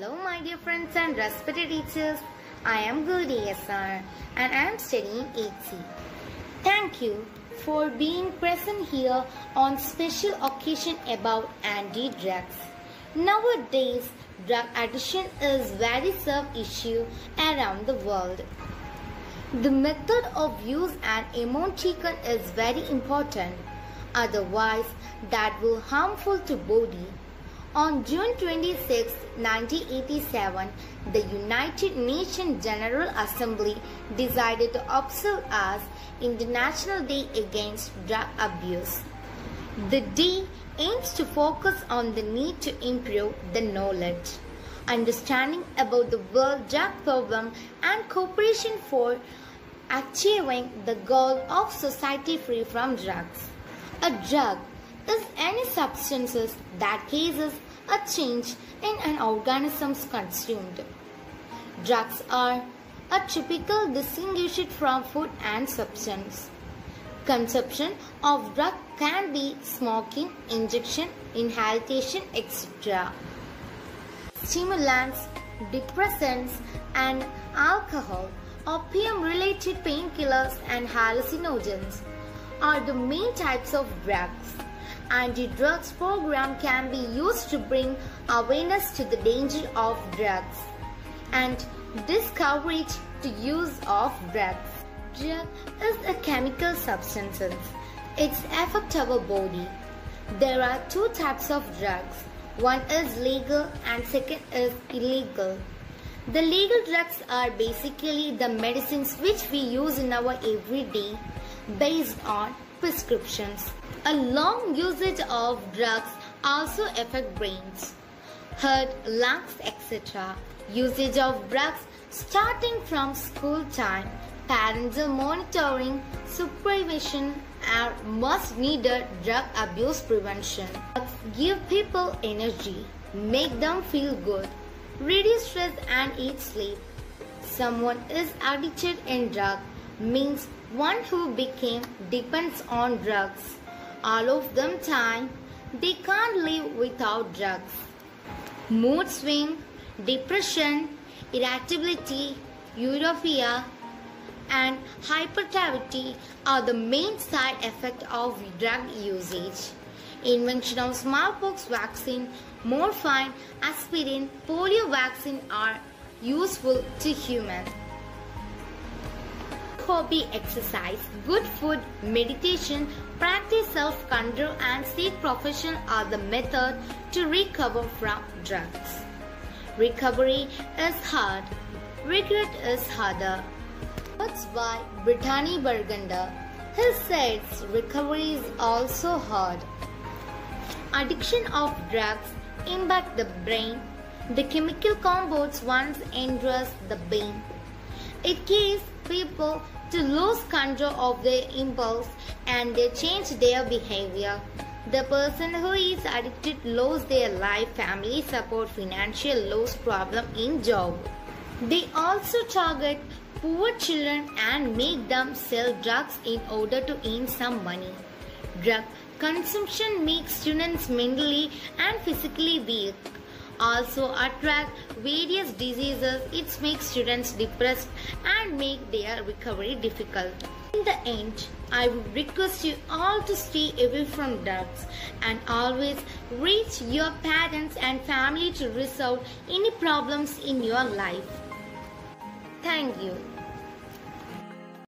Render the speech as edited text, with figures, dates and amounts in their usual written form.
Hello my dear friends and respected teachers. I am Gauri SR and I am studying 8C. Thank you for being present here on special occasion about anti-drugs. Nowadays, drug addiction is very served issue around the world. The method of use and amount taken is very important. Otherwise, that will harmful to body. On June 26, 1987, the United Nations General Assembly decided to observe as International Day Against Drug Abuse. The day aims to focus on the need to improve the knowledge, understanding about the world drug problem and cooperation for achieving the goal of society free from drugs. A drug is any substances that causes a change in an organism's consumed. Drugs are a typical distinguished from food and substance. Consumption of drug can be smoking, injection, inhalation, etc. Stimulants, depressants and alcohol, opium-related painkillers and hallucinogens are the main types of drugs. Anti-drugs program can be used to bring awareness to the danger of drugs and discourage the use of drugs. Drug is a chemical substance. It affects our body. There are two types of drugs. One is legal and second is illegal. The legal drugs are basically the medicines which we use in our everyday based on prescriptions. A long usage of drugs also affect brains, heart, lungs, etc. Usage of drugs starting from school time. Parental monitoring, supervision are must needed drug abuse prevention. Drugs give people energy, make them feel good, reduce stress and eat sleep. Someone is addicted in drug means one who became depends on drugs. All of them time, they can't live without drugs. Mood swing, depression, irritability, euphoria, and hyperactivity are the main side effects of drug usage. Invention of smallpox vaccine, morphine, aspirin, polio vaccine are useful to humans. Hobby, exercise, good food, meditation, practice self-control and seek profession are the method to recover from drugs. Recovery is hard. Regret is harder. That's why Brittany Burgunder has said recovery is also hard. Addiction of drugs impact the brain. The chemical compounds once endures the brain. It gives people to lose control of their impulse and they change their behavior. The person who is addicted loses their life, family support, financial loss, problem in job. They also target poor children and make them sell drugs in order to earn some money. Drug consumption makes students mentally and physically weak. Also attract various diseases. It makes students depressed and make their recovery difficult. In the end, I would request you all to stay away from drugs and always reach your parents and family to resolve any problems in your life. Thank you.